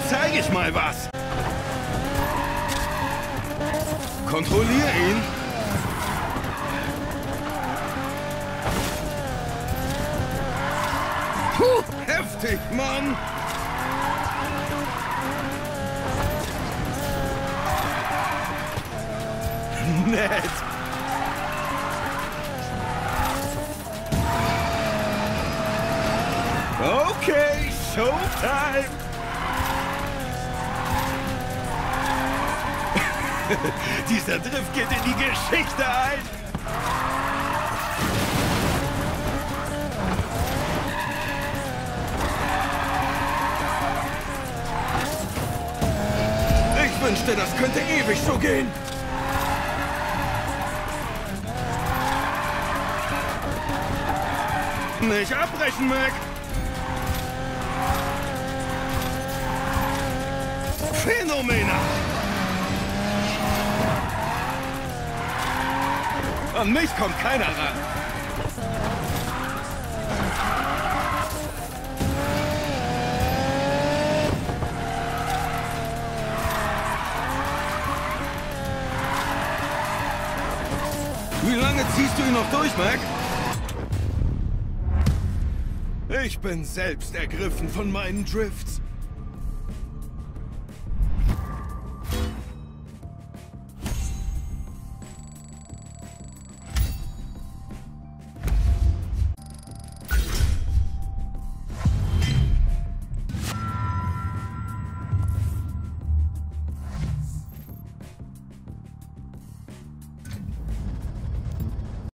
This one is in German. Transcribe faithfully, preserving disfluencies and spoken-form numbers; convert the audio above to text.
zeige ich mal was. Kontrollier ihn. Puh, heftig, Mann. Nett. Okay, Showtime. Dieser Drift geht in die Geschichte ein. Ich wünschte, das könnte ewig so gehen. Nicht abbrechen, Mac. Phänomenal. An mich kommt keiner ran. Wie lange ziehst du ihn noch durch, Mac? Ich bin selbst ergriffen von meinen Drifts.